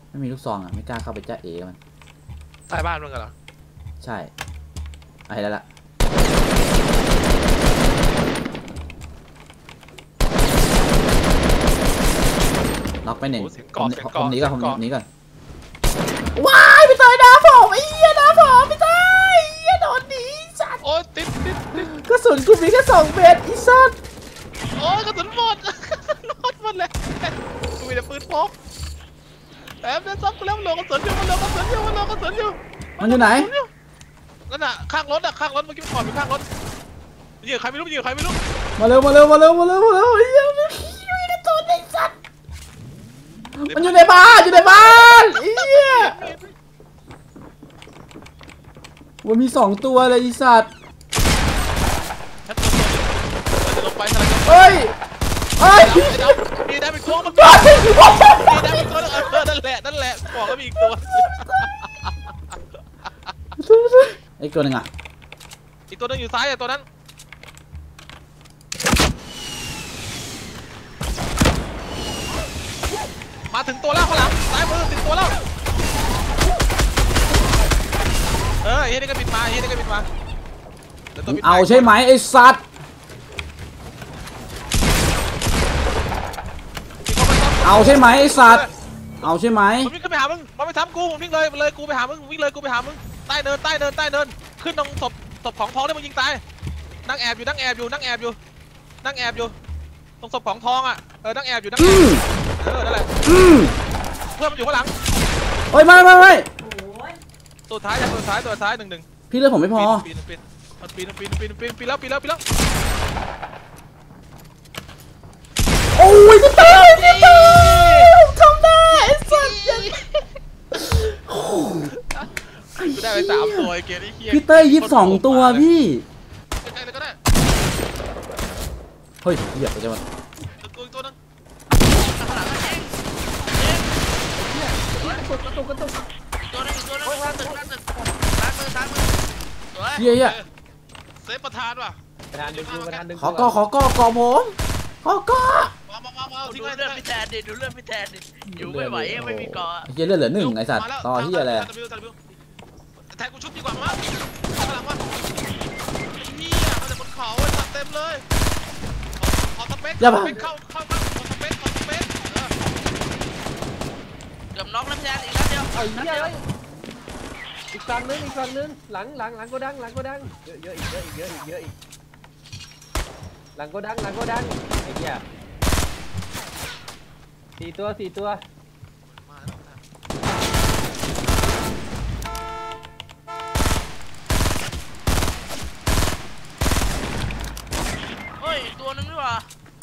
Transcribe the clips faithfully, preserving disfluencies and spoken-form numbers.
ไม่มีลูกซองอ่ะไม่กล้าเข้าไปจ้าเอ๋มันใต้บ้านมึงกันเหรอใช่ไอ้แล้วล่ะน็อกไปหนึ่งผมหนีก่อนผมหนีก่อนว้ายไปตายนะผมไอ้เหี้ยนะผมไปตายไอ้เหี้ยโดนหนีสัตว์โอ้ติดติดติดกระสุนกูมีแค่สองเมตรอีสัตว์โอ้กระสุนหมดหมดหมดเลยกูมีแต่ปืนพกแอบเดินซับกูแล้วมันลงกระสุนอยู่มันลงกระสุนอยู่มันลงกระสุนอยู่มันอยู่ไหนนั่นน่ะข้างรถอ่ะข้างรถเมื่อกี้มันถอดอยู่ข้างรถยิงใครไม่รู้ยิงใครไม่รู้มาเร็วมาเร็วมาเร็วมาเร็วมาเร็วไอ้เหี้ยมันอยู่ในตัวไอ้สัตว์มันอยู่ในบ้านอยู่ในบ้านไอ้เหี้ยมันมีสองตัวเลยไอ้สัตว์เฮ้ยเฮ้ยดีได้เป็นตัวมันดีได้เป็นตัวนั่นแหละนั่นแหละบอกก็มีอีกตัวไอ้ตัวนึงอ่ะอีกตัวนึงอยู่ซ้ายอ่ะตัวนั้นมาถึงตัวแล้วข้างหลังซ้ายมือถึงตัวแล้วเออเฮ้ยนี่ก็บินมาเฮ้ยนี่ก็บินมาเอาใช่ไหมไอ้สัตว์เอาใช่ไหมไอ้สัตว์เอาใช่ไหมมันวิ่งขึ้นไปหามึงมันไม่ทำกูมันวิ่งเลยเลยกูไปหามึงวิ่งเลยกูไปหามึงใต้เดินใต้เดินใต้เดินขึ้นตรงศพศพของทองได้มึงยิงตายนั่งแอบอยู่นั่งแอบอยู่นั่งแอบอยู่นั่งแอบอยู่ตรงศพของทองอ่ะเออนั่งแอบอยู่นั่งแอบเออนั่นแหละเพื่อนมันอยู่ข้างหลังโอ้ยไม่ไม่ไม่ตัวท้ายตัวท้ายตัวท้ายหนึ่งหนึ่งพี่เลือดผมไม่พอปีนปีนปีนปีนปีนปีนปีนแล้วปีนแล้วปีนแล้วโอ้ยพี่เต้พี่เต้ทำได้ไอ้สัสได้ไปสามตัวไอ้เกมนี้พี่เต้ยี่สิบสองตัวพี่ใช่เลยก็ได้เฮ้ยเหยียบไปจังวะตัวตัวนึงกระตุกกระตุกกระตุกตัวนึงตัวนึงล้างตึกล้างตึกล้างมือล้างมือเฮียเฮียเซฟประธานว่ะประธานดึงประธานดึงขอกอขอกอกอผมขอกอมามามามาดูเลือดพี่แทนดิดูเลือดพี่แทนดิอยู่ไม่ไหวไม่มีกอเฮียเลือดเหลือหนึ่งไอ้สัตว์ต่อเฮียอะไรแทนกูชุบดีกว่ามั้งข้างหลังวะเฮียมาจากบนเขาตัดเต็มเลยขอสเปคเข้าเข้าเข้าขอสเปคขอสเปคเกือบน็อกแล้วพี่แทนอีกแล้วเดียวไอ้เหี้ยอีกฝั่งนึงอีกฝั่งนึงหลังหลังหลังก็ดังหลังก็ดังเยอะเยอะอีกเยอะอีกเยอะอีกเยอะอีกหลังก็ดังหลังก็ดังไอ้เหี้ยสี่ตัวสี่ตัวเฮ้ยตัวนึงดีกว่า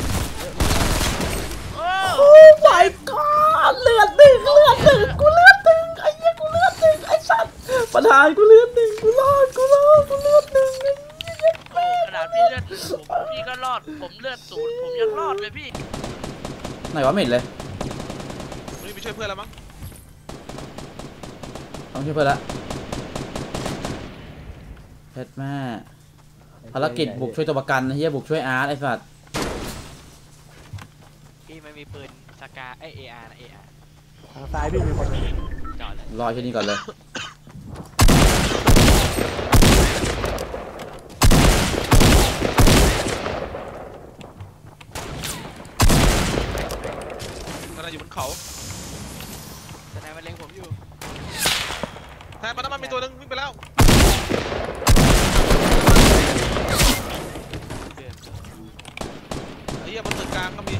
โอ้ my god เลือดหนึ่งเลือดหนึ่งกูเลือดหนึ่งไอ้เหี้ยกูเลือดหนึ่งไอ้สัตว์ประธานกูเลือดหนึ่งกูรอดกูรอดกูเลือดหนึ่งขนาดพี่เลือดผมพี่ก็รอดผมเลือดศูนย์ผมยังรอดเลยพี่ไหนวะไม่เห็นเลยนี่ไปช่วยเพื่อนแล้วมั้งต้องช่วยเพื่อนละเพชรแม่ภารกิจบุกช่วยตัวประกันเฮียบุกช่วยอาร์ตไอ้สัตว์พี่ไม่มีปืนสกาไอเออาร์นะเออาร์ทางซ้ายพี่มีคนจอดเลยรอแค่นี้ก่อนเลยกำลังอยู่บนเขาแต่นายมันเล็งผมอยู่แทนมันน้ำมันมีตัวนึงวิ่งไปแล้วไอ้เหี้ยบนตึกกลางก็มี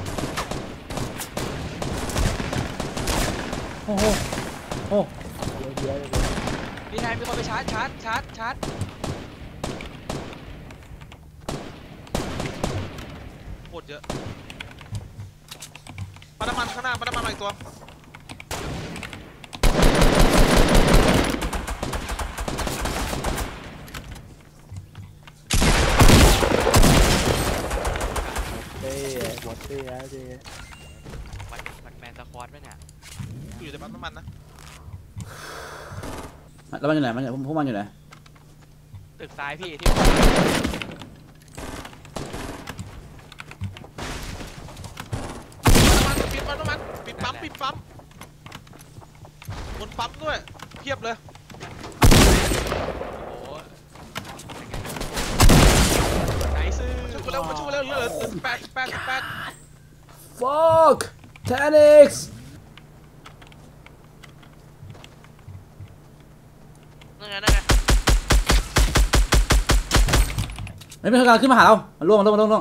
โอ้โหโอ้พี่นายมีคนไปชาร์จชาร์จชาร์จชาร์จโคตรเยอะปาน้ำมันข้างหน้าปาน้ำมันมาอีกตัวเต้หมดเต้แล้วเต้มันมันแมนสควอตไหมเนี่ยอยู่ในปั๊มน้ำมันนะแล้วมันอยู่ไหนมันพวกมันอยู่ไหนตึกซ้ายพี่ที่ปิดปั๊มน้ำมันปิดปั๊มปิดปั๊มบนปั๊มด้วยเพียบเลยโอ้ไหนซื้อช่วยกูแล้วมาช่วยแล้วเหลือแปดแปดแปด fuck เทนนิสนั่นไงนั่นไงไม่เป็นการขึ้นมาหาเรามาล่วงมาล่วงมาล่วงล่วง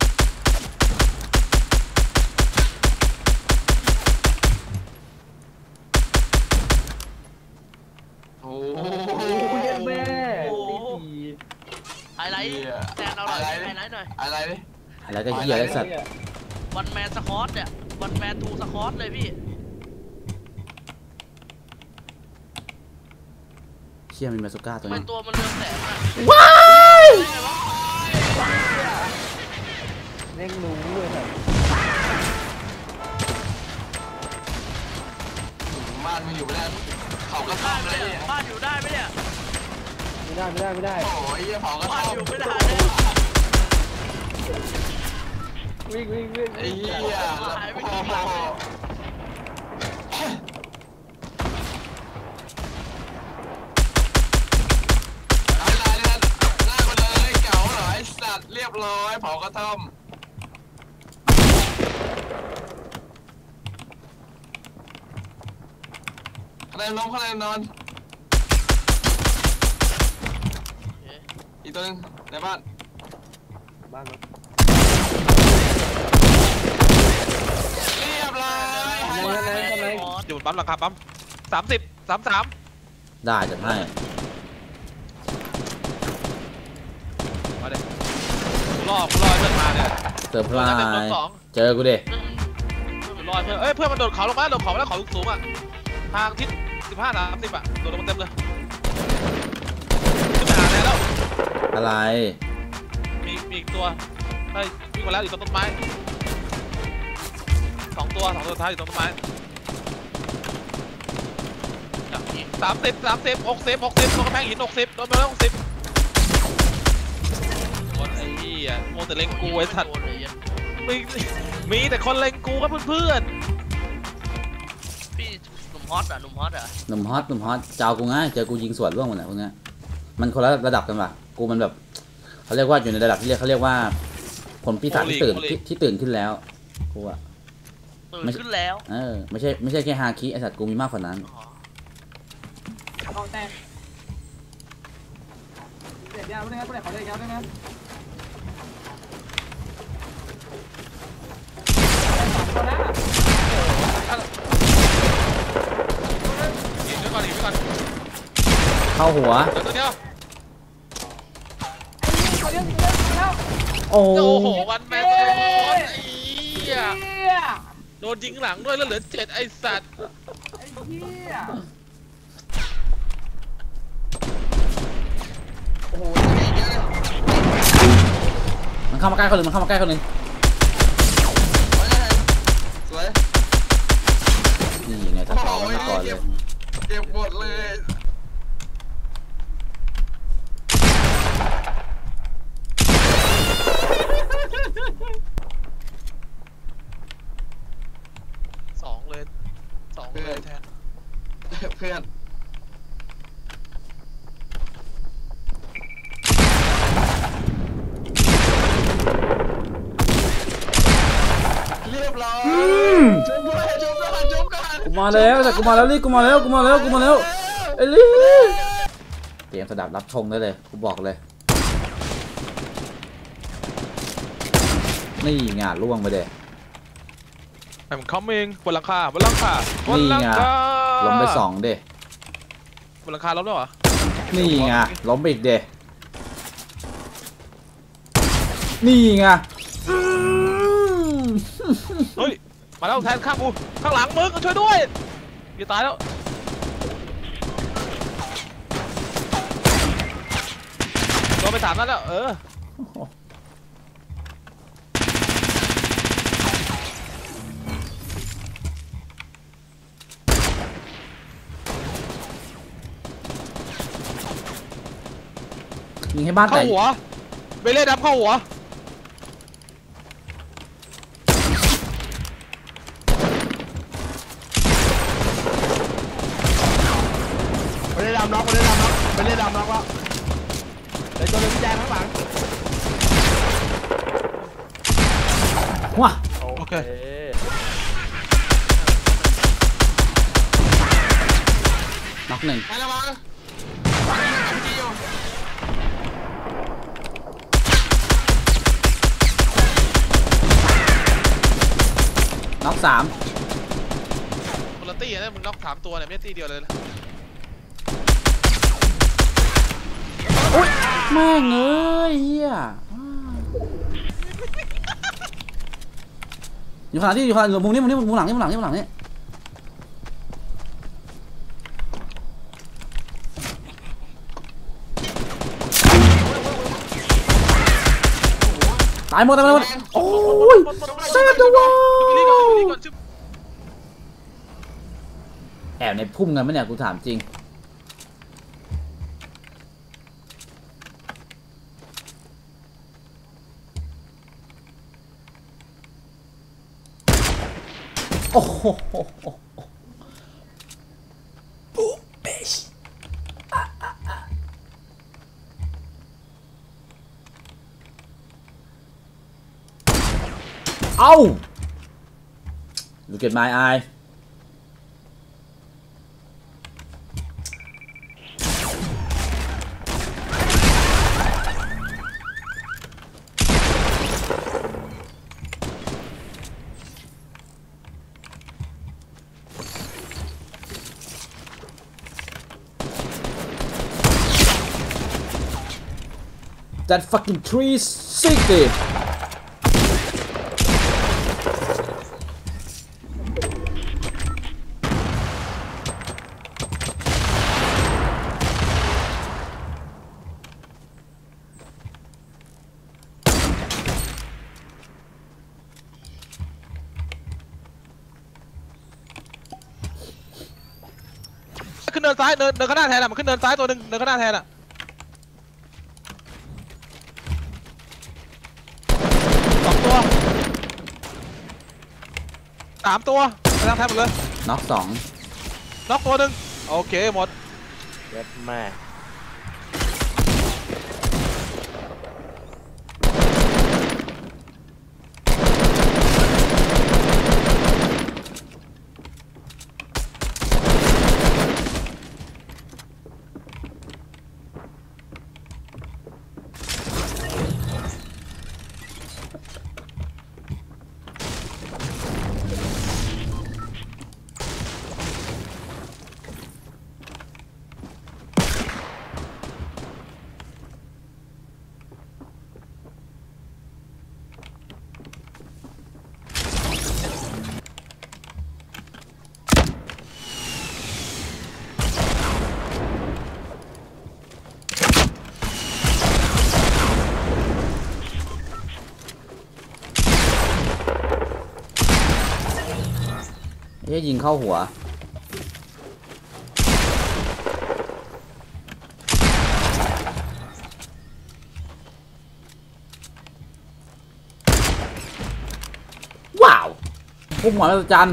โอ้ยแม่ตีสี่ไฮไลท์แทนเราหน่อยไฮไลท์หน่อยอะไรดิอะไรก็เหี้ยไอ้สัตว์วันแมนสคอตเนี่ยวันแมนทูสคอตเลยพี่เชี่ยมีมาสุก้าตัวทำไมนี้ตัวมันเรืองแสงอะว้ายเร่งรู้เลยครับบ้านมันอยู่ไม่ได้เขาก็ได้ทำไหมเลยเนี่ยบ้านอยู่ได้ไหมเนี่ยไม่ได้ไม่ได้ไม่ได้โอ้ยเผาก็บ้านทำอยู่ไม่ได้เลยวิ่งวิ่งวิ่งไอ้เหี้ยหายไปกี่หลังเลยเรียบร้อยเผากระท่อมข้างในล้มข้างในนอนอีกตัวนึงในบ้านบ้านเรียบร้อยทำไมทำไมทำไมอยู่บนปั๊มหลังคาปั๊มสามสิบสามสามได้จัดให้มาเด็กกูรอกูรอเพื่อนมาเนี่ยเซอร์ไพรโดนส์สองเจอกูดิกูรอเพื่อนเอ้ยเพื่อนมันโดดเขาลงมาโดดเขาแล้วเขาสูงอ่ะทางทิศสิบห้าสามสิบอ่ะโดดลงมาเต็มเลยขึ้นไปหาแล้วอะไรมีมีอีกตัวเฮ้ยวิ่งมาแล้วอยู่ตรงต้นไม้สองตัวสองตัวท้ายอยู่ตรงต้นไม้สามสิบสามสิบหกสิบหกสิบตรงกำแพงหินหกสิบโดนไปแล้วหกสิบโอ้ยไอ้เหี้ยโมแต่เล็งกูไอ้สัตว์มีมีแต่คนเล็งกูครับเพื่อนพี่หนุ่มฮอตอ่ะหนุ่มฮอตอ่ะหนุ่มฮอตหนุ่มฮอตเจ้ากูง่ายเจอกูยิงสวนร่วงหมดเลยพวกเนี้ยมันคนละระดับกันว่ะกูมันแบบเขาเรียกว่าอยู่ในระดับที่เรียกเขาเรียกว่าผลปีศาจที่ตื่นที่ที่ตื่นขึ้นแล้วกูอะตื่นขึ้นแล้วเออไม่ใช่ไม่ใช่แค่ฮาคิไอสัตว์กูมีมากกว่านั้นกองแตกเด็ดยาวด้วยนะกูเด็ดขอเด็ดยาวด้วยนะตัวนั้นๆยิงด้วยก่อนยิงด้วยก่อนเข้าหัวเดี๋ยวตัวเดียวตัวเดียวตัวเดียวแล้วโอ้โอ้โหวันแมนตัวเดียวไอ้เหี้ยเหี้ยโดนยิงหลังด้วยแล้วเหลือเจ็ดไอ้สัตว์ไอ้เหี้ยโอ้โหเยอะมันเข้ามาใกล้คนหนึ่งมันเข้ามาใกล้คนหนึ่งสวยนี่ไงถ้าต่อมันมาก่อนเลยเก็บหมดเลยสองเลยสองเลยแทนเพื่อนเรียบร้อยจุ๊บด้วยจุ๊บด้วยจุ๊บกันกูมาแล้วแต่กูมาแล้วรีกูมาแล้วกูมาแล้วกูมาแล้วไอ้ลี่เตรียมสดับรับชงได้เลยกูบอกเลยนี่ไงล่วงไปเด้ I'm coming บนหลังคาบนหลังคาบนหลังคาล้มไปสองเด้บนหลังคาล้มแล้วเหรอนี่ไงล้มไปอีกเด้นี่ไงอืมเฮ้ยมาแล้วแทนข้างกูข้างหลังมึงช่วยด้วยอย่าตายแล้วโดนไปสามนัดแล้วเออยิงให้บ้านแตเข้าก หัวเบเล่ดับเข้าหัวได้ดำล็อกแล้วเดี๋ยวตัวนึงแดงข้างหลังว้าโอเคน็อกหนึ่งไปแล้วมั้งน็อกสามคนละตี้นะมึงน็อกสามตัวเนี่ยไม่ใช่ตี้เดียวเลยนะแม่งเอ้ยเฮียอยู่ขางหลังที่อยู่ขางหลังอยู่มุมนี้มุมนี้มุมหลังนี่มุมหลังนี่มุมหลังนี่ตายหมดตายหมดโอ้ยเซฟตัวรีบก่อนรีบก่อนแอบในพุ่มกันไหมเนี่ยกูถามจริงโอ้โหปุ๊บเบชเอ้า Look at my eye That fucking three sixty ขึ้นเนินซ้ายเนินเนินข้างหน้าแทนอ่ะมันขึ้นเนินซ้ายตัวหนึ่งเนินข้างหน้าแทนอ่ะสองตัวสามตัวกำลังแทนหมดเลยน็อกสองน็อกตัวหนึ่งโอเคหมดเย็ดแม่เอ๊ะยิงเข้าหัวว้าวพุ่มหัวแล้วจัน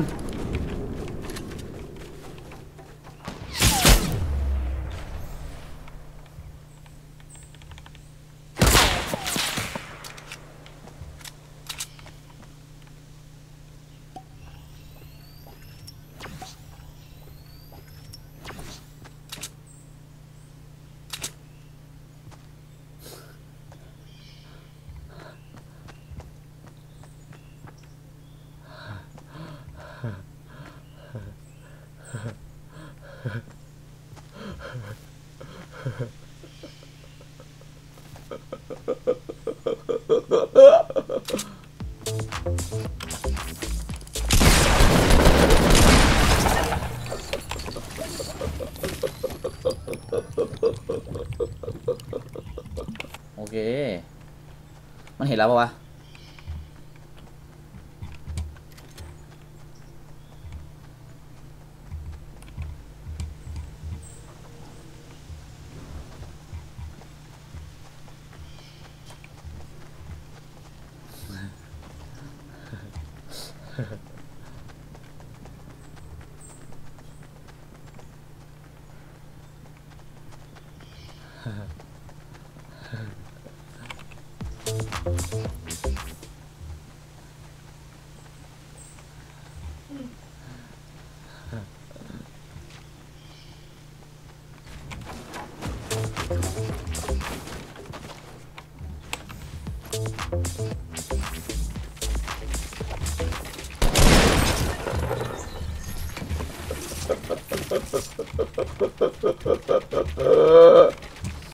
โอเคมันเห็นแล้วปะวะเออ